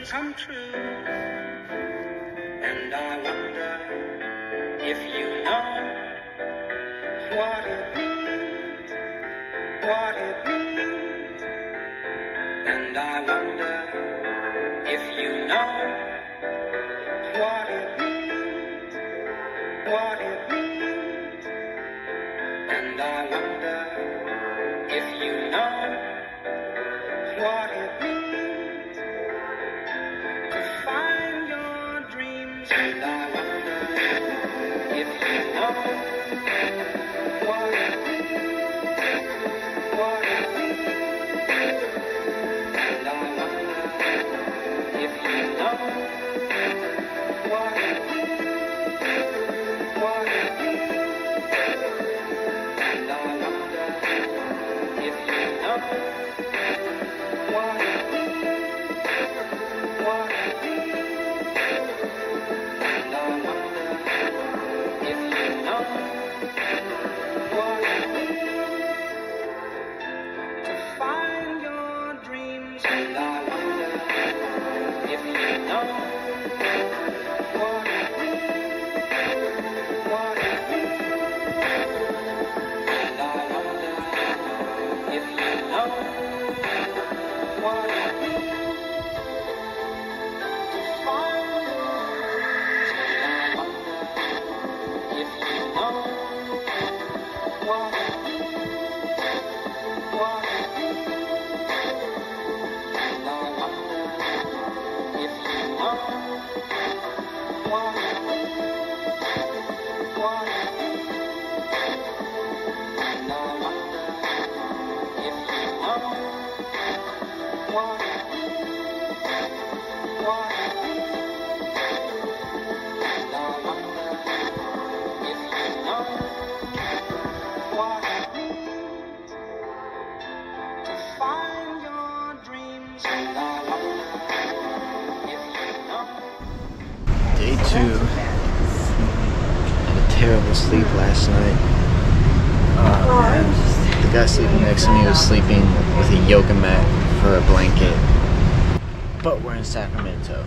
dreams come true. And I wonder if you know what it means, what it means. And I wonder if you know what it means, what it means. And I wonder if you know what it means to find your dreams. And I wonder if you know what it means, what it means. And I wonder if you know what it means, what it means. And I wonder if you know what it means, what it means. And I wonder if you know what it means to find your dreams. And I wonder if you know what it means, what it means. And I wonder if you know what it means to find your dreams. And I wonder if you know what it means, what it means. And I wonder if you know what it means, what it means. And I wonder if you know what it means, what it means. And I wonder if you know what it means to find your dreams. And I wonder if you know. Day 2. Had a terrible sleep last night. Man. The guy sleeping next to me was sleeping with a yoga mat for a blanket. But we're in Sacramento.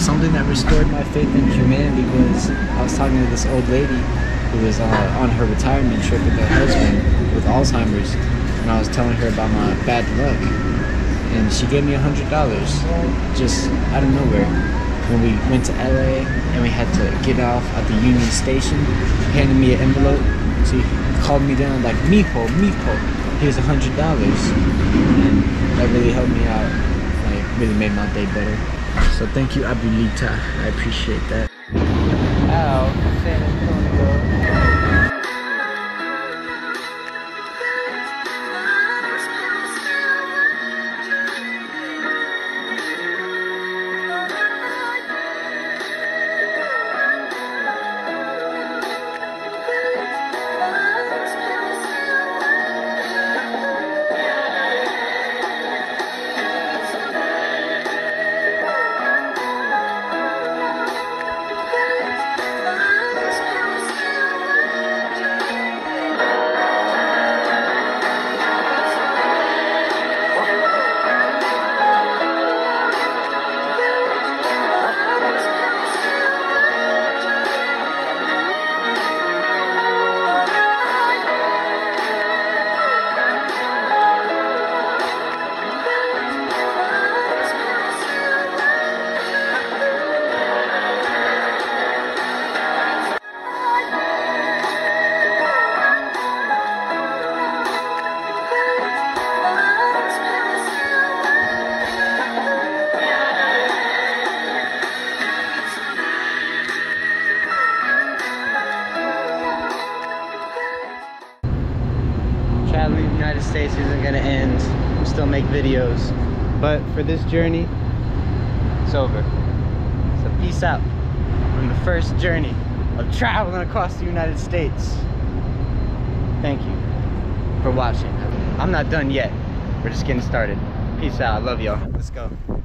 something that restored my faith in humanity was I was talking to this old lady who was on her retirement trip with her husband with Alzheimer's, and I was telling her about my bad luck, and she gave me $100 just out of nowhere. When we went to LA and we had to get off at the Union Station, she handed me an envelope. She called me down like, "Mijo, here's $100," and that really helped me out. Like, really made my day better. So thank you, Abuelita. I appreciate that. Ow, San Antonio. Traveling in the United States isn't gonna end. We'll still make videos, but for this journey, it's over. So peace out from the first journey of traveling across the United States. Thank you for watching. I'm not done yet. We're just getting started. Peace out. I love y'all. Let's go.